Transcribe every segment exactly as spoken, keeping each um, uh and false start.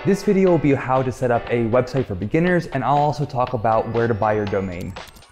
This video will be how to set up a website for beginners, and I'll also talk about where to buy your domain.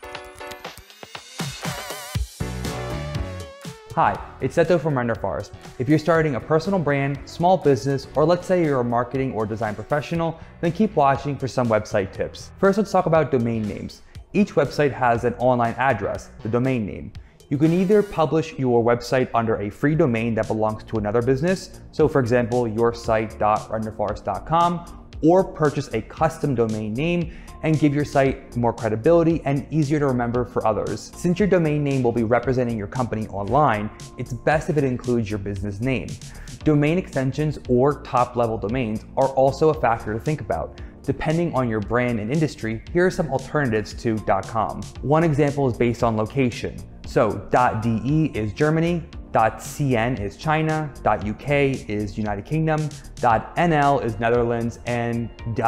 Hi, it's Seto from RenderForest. If you're starting a personal brand, small business, or let's say you're a marketing or design professional, then keep watching for some website tips. First, let's talk about domain names. Each website has an online address, the domain name. You can either publish your website under a free domain that belongs to another business, so for example, yoursite dot renderforest dot com, or purchase a custom domain name and give your site more credibility and easier to remember for others. Since your domain name will be representing your company online, it's best if it includes your business name. Domain extensions or top-level domains are also a factor to think about. Depending on your brand and industry, here are some alternatives to .com. One example is based on location. So .de is Germany, .cn is China, .uk is United Kingdom, .nl is Netherlands, and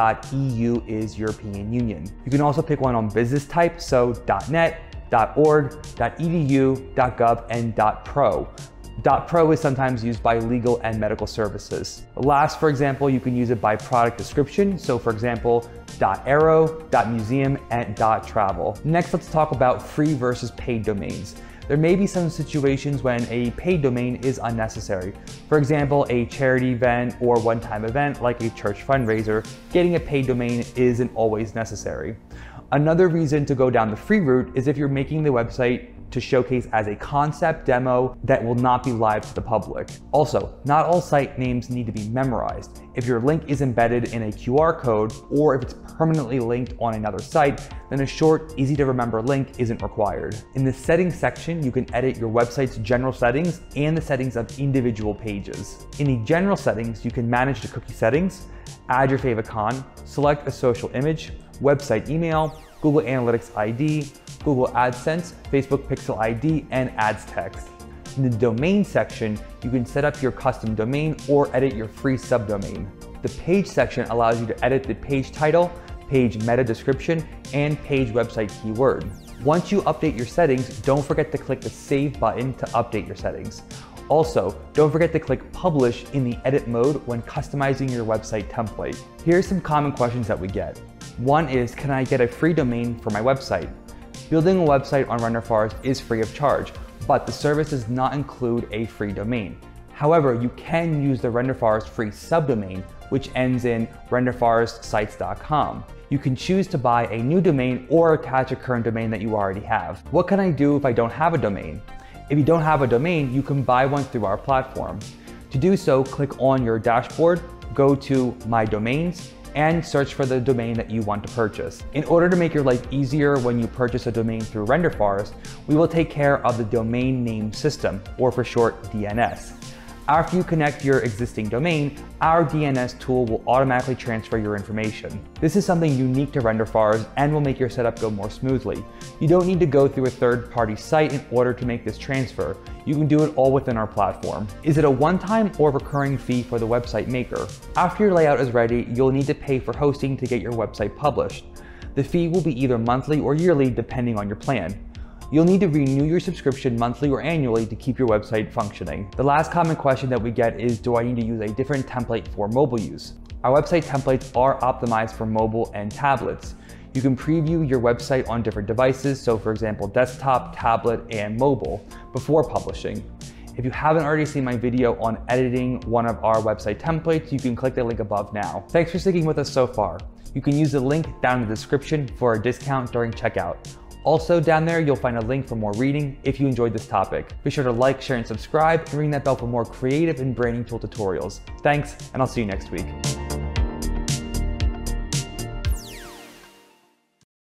.eu is European Union. You can also pick one on business type, so .net, .org, .edu, .gov, and .pro. .pro is sometimes used by legal and medical services. Last, for example, you can use it by product description. So for example, .aero, .museum, and .travel. Next, let's talk about free versus paid domains. There may be some situations when a paid domain is unnecessary. For example, a charity event or one-time event like a church fundraiser, getting a paid domain isn't always necessary. Another reason to go down the free route is if you're making the website to showcase as a concept demo that will not be live to the public. Also, not all site names need to be memorized. If your link is embedded in a Q R code, or if it's permanently linked on another site, then a short, easy to remember link isn't required. In the settings section, you can edit your website's general settings and the settings of individual pages. In the general settings, you can manage the cookie settings, add your favicon, select a social image, website email, Google Analytics I D, Google AdSense, Facebook Pixel I D, and ads text. In the domain section, you can set up your custom domain or edit your free subdomain. The page section allows you to edit the page title, page meta description, and page website keyword. Once you update your settings, don't forget to click the Save button to update your settings. Also, don't forget to click Publish in the edit mode when customizing your website template. Here are some common questions that we get. One is, can I get a free domain for my website? Building a website on RenderForest is free of charge, but the service does not include a free domain. However, you can use the RenderForest free subdomain, which ends in renderforest sites dot com. You can choose to buy a new domain or attach a current domain that you already have. What can I do if I don't have a domain? If you don't have a domain, you can buy one through our platform. To do so, click on your dashboard, go to My Domains, and search for the domain that you want to purchase. In order to make your life easier when you purchase a domain through RenderForest, we will take care of the domain name system, or for short, D N S. After you connect your existing domain, our D N S tool will automatically transfer your information. This is something unique to RenderForest and will make your setup go more smoothly. You don't need to go through a third-party site in order to make this transfer. You can do it all within our platform. Is it a one-time or recurring fee for the website maker? After your layout is ready, you'll need to pay for hosting to get your website published. The fee will be either monthly or yearly depending on your plan. You'll need to renew your subscription monthly or annually to keep your website functioning. The last common question that we get is, do I need to use a different template for mobile use? Our website templates are optimized for mobile and tablets. You can preview your website on different devices, so for example, desktop, tablet, and mobile, before publishing. If you haven't already seen my video on editing one of our website templates, you can click the link above now. Thanks for sticking with us so far. You can use the link down in the description for a discount during checkout. Also down there, you'll find a link for more reading if you enjoyed this topic. Be sure to like, share, and subscribe, and ring that bell for more creative and branding tool tutorials. Thanks, and I'll see you next week.